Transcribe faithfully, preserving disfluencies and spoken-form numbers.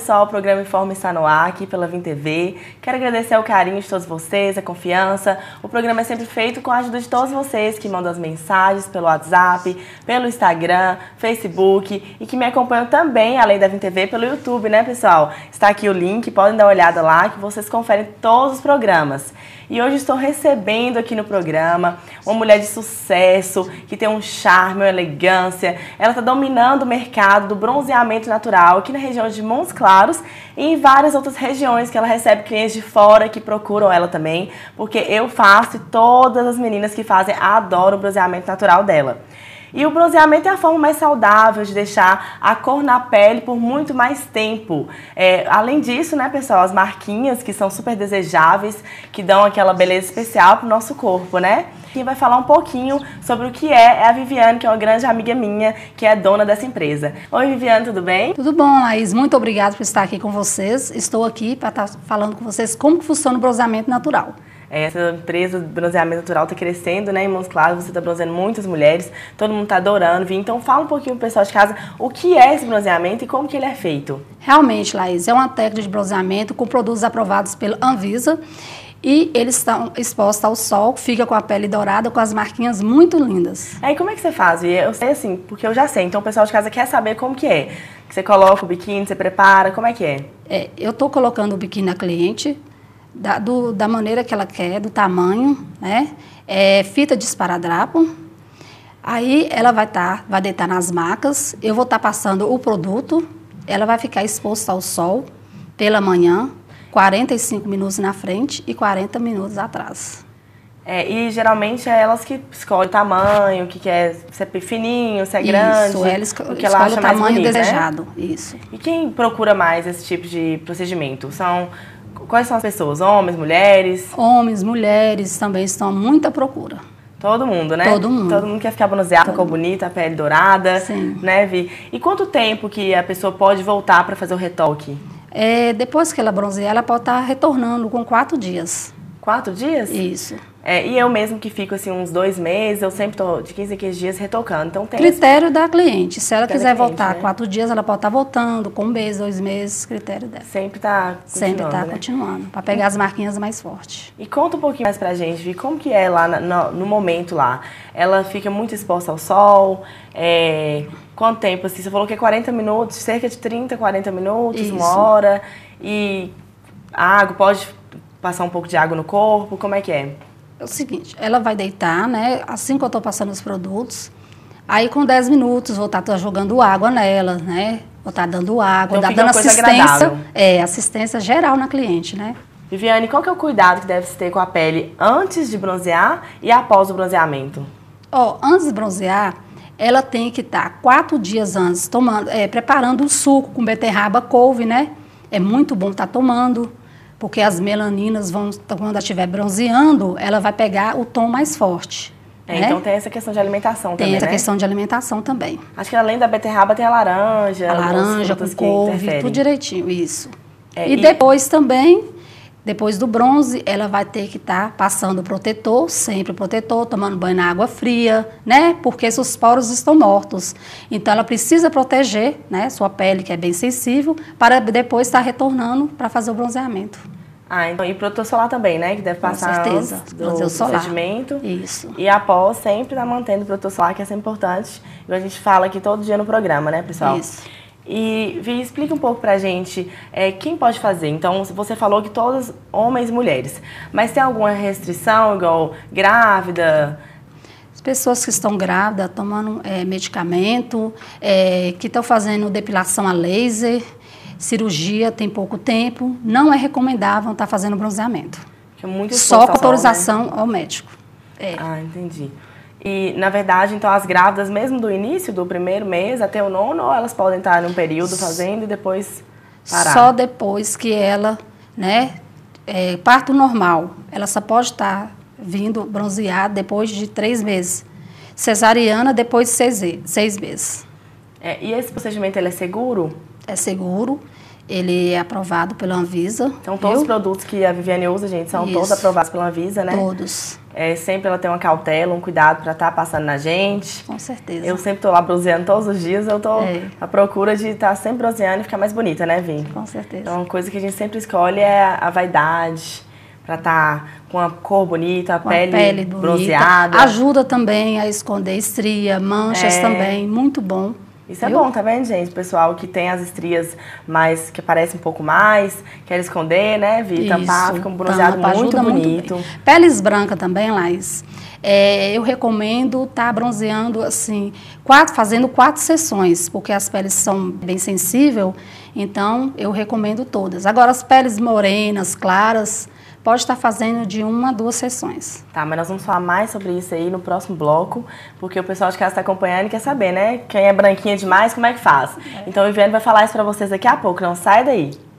pessoal, o programa Informa está no ar aqui pela Vim T V. Quero agradecer o carinho de todos vocês, a confiança. O programa é sempre feito com a ajuda de todos vocês que mandam as mensagens pelo WhatsApp, pelo Instagram, Facebook e que me acompanham também, além da Vim T V, pelo YouTube, né, pessoal? Está aqui o link, podem dar uma olhada lá que vocês conferem todos os programas. E hoje estou recebendo aqui no programa uma mulher de sucesso, que tem um charme, uma elegância. Ela está dominando o mercado do bronzeamento natural aqui na região de Montes Claros e em várias outras regiões que ela recebe clientes de fora que procuram ela também, porque eu faço e todas as meninas que fazem adoram o bronzeamento natural dela. E o bronzeamento é a forma mais saudável de deixar a cor na pele por muito mais tempo. É, além disso, né, pessoal, as marquinhas que são super desejáveis, que dão aquela beleza especial pro nosso corpo, né? Quem vai falar um pouquinho sobre o que é, é a Viviane, que é uma grande amiga minha, que é dona dessa empresa. Oi, Viviane, tudo bem? Tudo bom, Laís. Muito obrigada por estar aqui com vocês. Estou aqui para estar falando com vocês como que funciona o bronzeamento natural. Essa empresa de bronzeamento natural está crescendo, né, em Montes Claros, você está bronzeando muitas mulheres, todo mundo está adorando vir. Então fala um pouquinho pro pessoal de casa o que é esse bronzeamento e como que ele é feito. Realmente, Laís, é uma técnica de bronzeamento com produtos aprovados pela Anvisa e eles estão expostos ao sol, fica com a pele dourada, com as marquinhas muito lindas. Aí como é que você faz? Eu sei assim, porque eu já sei, então o pessoal de casa quer saber como que é. Que você coloca o biquíni, você prepara, como é que é? É, eu estou colocando o biquíni na cliente, Da, do, da maneira que ela quer, do tamanho, né? É, fita de esparadrapo. Aí ela vai, tá, vai deitar nas macas, eu vou estar tá passando o produto, ela vai ficar exposta ao sol pela manhã, quarenta e cinco minutos na frente e quarenta minutos atrás. É, e geralmente é elas que escolhem o tamanho, o que quer, se é fininho, se é grande. Isso, ela esco o que ela acha o tamanho mais bonito, desejado, né? Isso. E quem procura mais esse tipo de procedimento? São... Quais são as pessoas? Homens, mulheres? Homens, mulheres também estão muito à procura. Todo mundo, né? Todo mundo. Todo mundo quer ficar bronzeado, com a cor bonita, a pele dourada. Sim. Né, Vi? E quanto tempo que a pessoa pode voltar para fazer o retoque? É, depois que ela bronzear, ela pode estar retornando com quatro dias. Quatro dias? Isso. É, e eu mesmo que fico assim uns dois meses, eu sempre tô de quinze em quinze dias retocando. Então tem critério esse... da cliente. Se ela quiser cliente, voltar né? quatro dias, ela pode estar voltando com um mês, dois meses, critério dela. Sempre tá continuando, Sempre tá né? continuando, para pegar as marquinhas mais fortes. E conta um pouquinho mais pra gente, Vi, como que é lá no, no momento lá? Ela fica muito exposta ao sol? É, quanto tempo? Assim, você falou que é quarenta minutos, cerca de trinta, quarenta minutos, Isso. uma hora. E a água, pode passar um pouco de água no corpo? Como é que é? É o seguinte, ela vai deitar, né? Assim que eu estou passando os produtos, aí com dez minutos vou estar tá jogando água nela, né? Vou estar tá dando água, Então, tá dando assistência, agradável. é, assistência geral na cliente, né? Viviane, qual que é o cuidado que deve se ter com a pele antes de bronzear e após o bronzeamento? Ó, antes de bronzear, ela tem que estar tá quatro dias antes tomando, é, preparando um suco com beterraba, couve, né? É muito bom estar tá tomando. Porque as melaninas vão, quando ela estiver bronzeando, ela vai pegar o tom mais forte. É, né? Então tem essa questão de alimentação tem também, essa né? questão de alimentação também. Acho que além da beterraba tem a laranja. A laranja com couve, tudo direitinho, isso. É, e, e depois também, depois do bronze, ela vai ter que estar tá passando o protetor, sempre o protetor, tomando banho na água fria, né? Porque seus poros estão mortos. Então ela precisa proteger, né, sua pele, que é bem sensível, para depois estar tá retornando para fazer o bronzeamento. Ah, então e protetor solar também, né? Que deve passar com certeza, antes do procedimento. Isso. E após sempre tá mantendo o protetor solar, que é sempre importante. E a gente fala aqui todo dia no programa, né, pessoal? Isso. E, Vi, explica um pouco pra gente é, quem pode fazer. Então, você falou que todos, homens e mulheres. Mas tem alguma restrição, igual grávida? As pessoas que estão grávidas, tomando é, medicamento, é, que estão fazendo depilação a laser, cirurgia tem pouco tempo, não é recomendável estar fazendo bronzeamento. Que é muito Só com autorização, né? Ao médico. É. Ah, entendi. E, na verdade, então, as grávidas, mesmo do início, do primeiro mês até o nono, ou elas podem estar num período fazendo e depois parar? Só depois que ela, né, é, parto normal, ela só pode estar vindo bronzear depois de três meses. Cesariana, depois de seis, seis meses. É, e esse procedimento, ele é seguro? É seguro, ele é aprovado pela Anvisa. Então, todos viu? os produtos que a Viviane usa, gente, são Isso. todos aprovados pela Anvisa, né? Todos. É, sempre ela tem uma cautela, um cuidado para estar passando na gente. Com certeza. Eu sempre tô lá bronzeando todos os dias, eu tô É. à procura de estar sempre bronzeando e ficar mais bonita, né, Vi? Com certeza. Então, uma coisa que a gente sempre escolhe é a vaidade, para estar com a cor bonita, a Com pele, a pele bonita. bronzeada. Ajuda também a esconder estria, manchas É. também, muito bom. Isso é Viu? bom, tá vendo, gente? O pessoal que tem as estrias mais, que aparecem um pouco mais, quer esconder, né, Vi? Tampar, fica um bronzeado tampa, muito ajuda bonito. Muito bem. Peles brancas também, Laís. É, eu recomendo estar tá bronzeando assim, quatro, fazendo quatro sessões, porque as peles são bem sensíveis, então eu recomendo todas. Agora, as peles morenas, claras, pode estar fazendo de uma a duas sessões. Tá, mas nós vamos falar mais sobre isso aí no próximo bloco, porque o pessoal de casa está acompanhando e quer saber, né? Quem é branquinha demais, como é que faz? É. Então, a Viviane vai falar isso pra vocês daqui a pouco, não sai daí.